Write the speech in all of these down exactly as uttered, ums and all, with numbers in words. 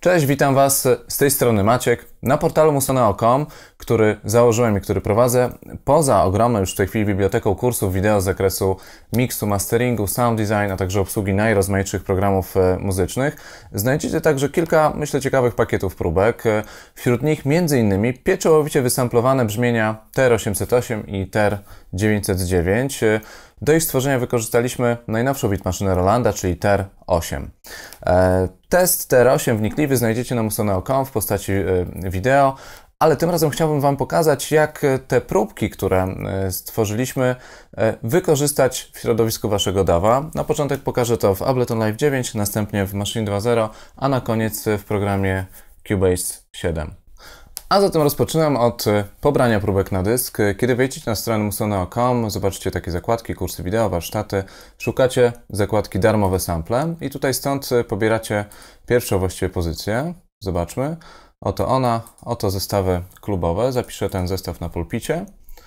Cześć, witam Was, z tej strony Maciek, na portalu musoneo kropka com, który założyłem i który prowadzę. Poza ogromną już w tej chwili biblioteką kursów wideo z zakresu miksu, masteringu, sound design, a także obsługi najrozmaitszych programów muzycznych, znajdziecie także kilka, myślę, ciekawych pakietów próbek. Wśród nich między innymi pieczołowicie wysamplowane brzmienia T R osiemset osiem i T R dziewięćset dziewięć. Do ich stworzenia wykorzystaliśmy najnowszą bitmaszynę Rolanda, czyli T R osiem. E, test T R osiem wnikliwy znajdziecie na musoneo kropka com w postaci e, wideo, ale tym razem chciałbym Wam pokazać, jak te próbki, które e, stworzyliśmy, e, wykorzystać w środowisku Waszego dawa. Na początek pokażę to w Ableton Live dziewięć, następnie w Maschine dwa zero, a na koniec w programie Cubase siedem. A zatem rozpoczynam od pobrania próbek na dysk. Kiedy wejdziecie na stronę musoneo kropka com, zobaczycie takie zakładki, kursy wideo, warsztaty. Szukacie zakładki darmowe sample i tutaj stąd pobieracie pierwszą właściwie pozycję. Zobaczmy. Oto ona, oto zestawy klubowe. Zapiszę ten zestaw na pulpicie.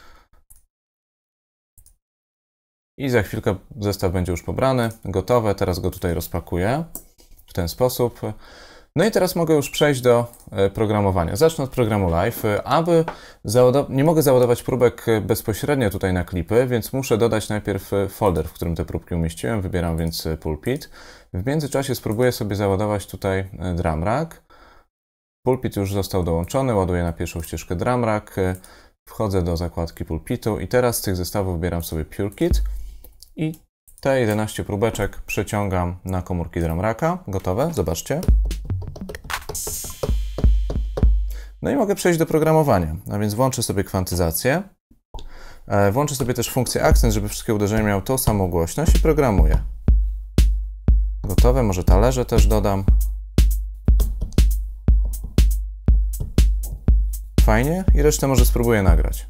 I za chwilkę zestaw będzie już pobrany, gotowe. Teraz go tutaj rozpakuję w ten sposób. No i teraz mogę już przejść do programowania. Zacznę od programu Live. Aby nie mogę załadować próbek bezpośrednio tutaj na klipy, więc muszę dodać najpierw folder, w którym te próbki umieściłem. Wybieram więc pulpit. W międzyczasie spróbuję sobie załadować tutaj drum rack. Pulpit już został dołączony, ładuję na pierwszą ścieżkę drum rack. Wchodzę do zakładki pulpitu i teraz z tych zestawów wybieram sobie Pure Kit i te jedenaście próbeczek przeciągam na komórki drum racka. Gotowe? Zobaczcie. No i mogę przejść do programowania, a więc włączę sobie kwantyzację, włączę sobie też funkcję akcent, żeby wszystkie uderzenia miały tą samą głośność i programuję. Gotowe, może talerze też dodam. Fajnie i resztę może spróbuję nagrać.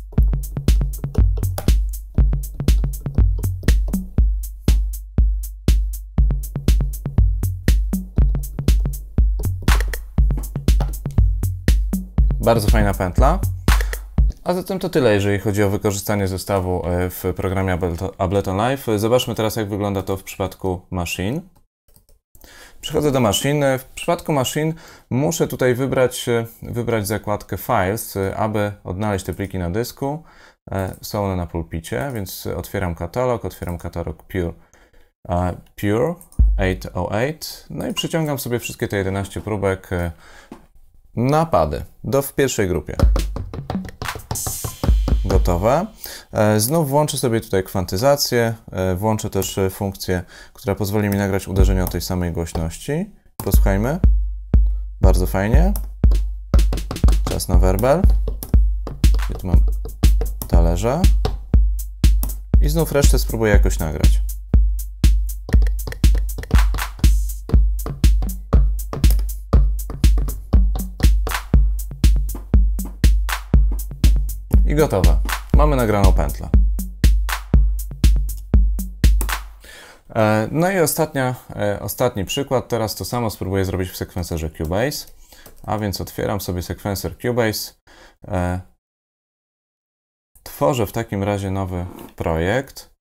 Bardzo fajna pętla. A zatem to tyle, jeżeli chodzi o wykorzystanie zestawu w programie Ableton Live. Zobaczmy teraz, jak wygląda to w przypadku Maschine. Przechodzę do Maschine. W przypadku Maschine muszę tutaj wybrać, wybrać zakładkę Files, aby odnaleźć te pliki na dysku. Są one na pulpicie, więc otwieram katalog, otwieram katalog Pure, uh, Pure osiemset osiem. No i przyciągam sobie wszystkie te jedenaście próbek na pady, do w pierwszej grupie. Gotowe. Znów włączę sobie tutaj kwantyzację, włączę też funkcję, która pozwoli mi nagrać uderzenie o tej samej głośności. Posłuchajmy. Bardzo fajnie. Czas na werbel. Gdzie tu mam talerze. I znów resztę spróbuję jakoś nagrać. I gotowe. Mamy nagraną pętlę. No i ostatnia, ostatni przykład. Teraz to samo spróbuję zrobić w sekwencerze Cubase. A więc otwieram sobie sekwencer Cubase. Tworzę w takim razie nowy projekt.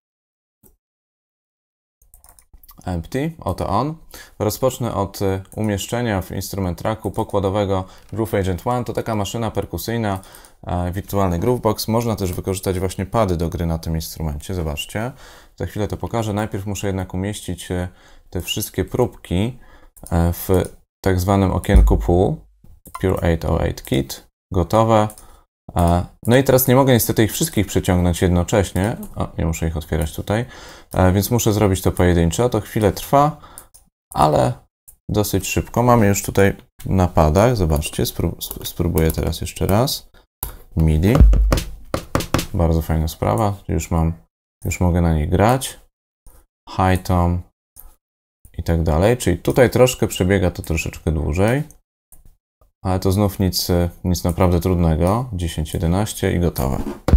Empty, oto on. Rozpocznę od umieszczenia w instrument tracku pokładowego Groove Agent jeden. To taka maszyna perkusyjna, wirtualny Groovebox. Można też wykorzystać właśnie pady do gry na tym instrumencie. Zobaczcie. Za chwilę to pokażę. Najpierw muszę jednak umieścić te wszystkie próbki w tak zwanym okienku Pool. Pure osiemset osiem Kit. Gotowe. No i teraz nie mogę niestety ich wszystkich przeciągnąć jednocześnie. O, nie muszę ich otwierać tutaj. Więc muszę zrobić to pojedynczo. To chwilę trwa, ale dosyć szybko. Mamy już tutaj na padach. Zobaczcie, spróbuję teraz jeszcze raz. MIDI. Bardzo fajna sprawa. Już mam, już mogę na nich grać. High tom i tak dalej. Czyli tutaj troszkę przebiega to troszeczkę dłużej. Ale to znów nic, nic naprawdę trudnego. dziesięć, jedenaście i gotowe.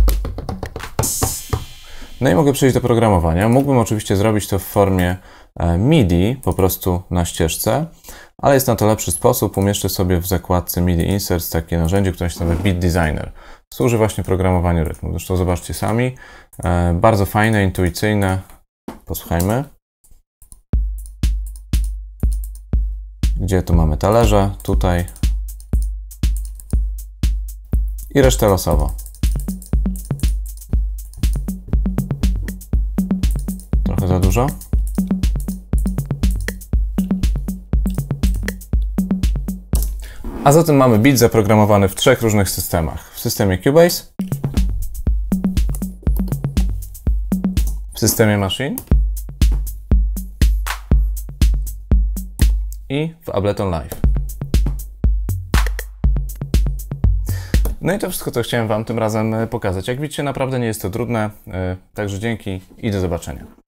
No i mogę przejść do programowania. Mógłbym oczywiście zrobić to w formie MIDI, po prostu na ścieżce, ale jest na to lepszy sposób. Umieszczę sobie w zakładce MIDI Inserts takie narzędzie, które się nazywa Beat Designer. Służy właśnie programowaniu rytmu. Zresztą zobaczcie sami. Bardzo fajne, intuicyjne. Posłuchajmy. gdzie tu mamy talerze, tutaj i resztę losowo. Trochę za dużo. A zatem mamy bit zaprogramowany w trzech różnych systemach. W systemie Cubase, w systemie Machine i w Ableton Live. No i to wszystko, co chciałem Wam tym razem pokazać. Jak widzicie, naprawdę nie jest to trudne, także dzięki i do zobaczenia.